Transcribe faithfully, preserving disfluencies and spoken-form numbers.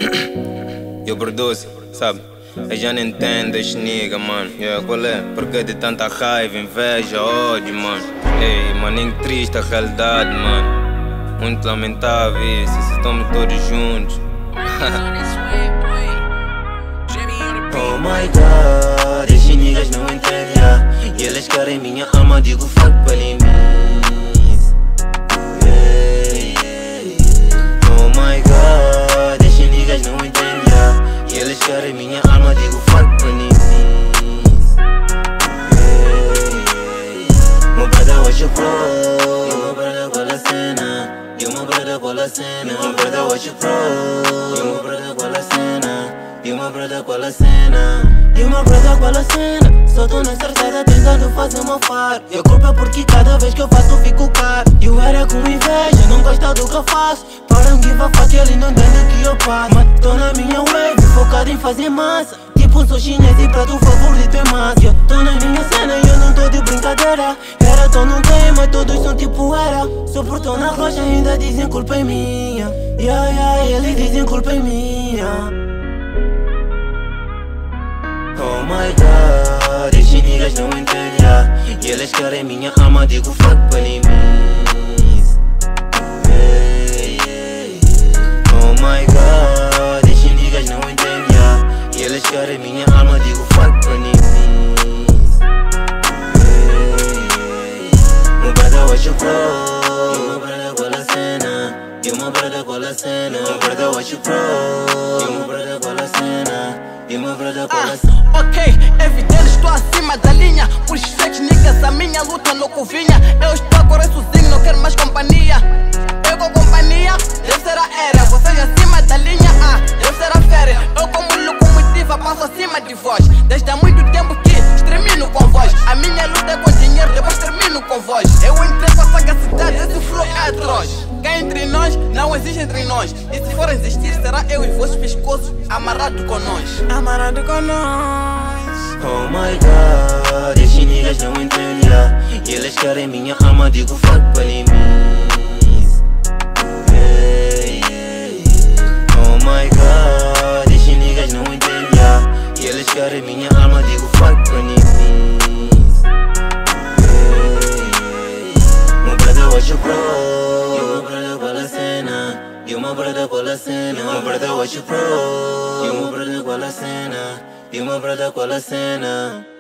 Eu produzo, sabe? Eu já não entendo as nigga, mano. Yeah, qual é? Porque de tanta raiva, inveja, ódio, mano. Ei, maninho triste a realidade, mano. Muito lamentável isso, se estamos todos juntos. Oh my god, esses niggas não entendem, yeah. E eles querem minha alma, digo fuck para mim. Oh my god, esses niggas não entendem, yeah. E eles querem minha alma, digo fuck para mim. Meu brother, what you pro? Yo, meu brother, qual a cena? Yo, meu brother, qual a cena? Meu brother, what you pro? Yo, meu brother, qual a cena? Yo, meu brother, qual a cena? Yo, meu brother, qual a cena? Só tô na estrada tentando fazer uma far. Eu culpa porque cada vez que eu faço fico caro. Eu era com inveja, não gosta do que eu faço. Para um give a fuck, ele não entende que eu passo. Mas tô na minha wave, focado em fazer massa. Tipo, sou chinês e prato favorito é massa. Eu tô na minha cena e eu não tô de brincadeira. Era tô não tem, mas todos são tipo era. Só por tô na rocha ainda dizem culpa é minha. Yeah, yeah, eles dizem culpa é minha. Oh my god, esses niggas não entendem, yeah. E eles querem minha alma, digo fuck para mim. Oh my god, esses niggas não entendem, yeah. E eles querem minha alma, digo fuck para mim. Meu brother, what you pro? Yo, meu brother, qual a cena? Yo, meu brother, qual a cena? Meu brother, what you pro? Yo, meu brother, qual a cena? Yo, meu brother, qual a cena? Ok, evidente, estou acima da linha. Por os fakes niggas, a minha luta não covinha. Eu estou agora sozinho, não quero mais companhia. Eu com companhia, deve ser a era. Vocês acima da linha, ah, deve ser a férias. Eu como locomotiva, passo acima de vós. Desde há muito tempo que extermino com vós. A minha luta é com dinheiro, depois termino com vós. Eu entrei com a sagacidade, esse flow é atroz. Cá entre nós, não existe entre nós. E se for existir, será eu e vossos pescoços amarrado com nós. Amarrado com nós. Oh my god, esses niggas não entendem, yeah. E eles querem minha alma, digo fuck para mim. Oh my god, esses niggas não entendem, yeah. E eles querem minha alma, digo fuck para mim. Meu brother, what you pro? Yo, meu brother, qual a cena? Yo, meu brother, qual a cena? Meu brother, what you pro? Yo, meu brother, qual a cena? Yo, meu brother, qual a cena?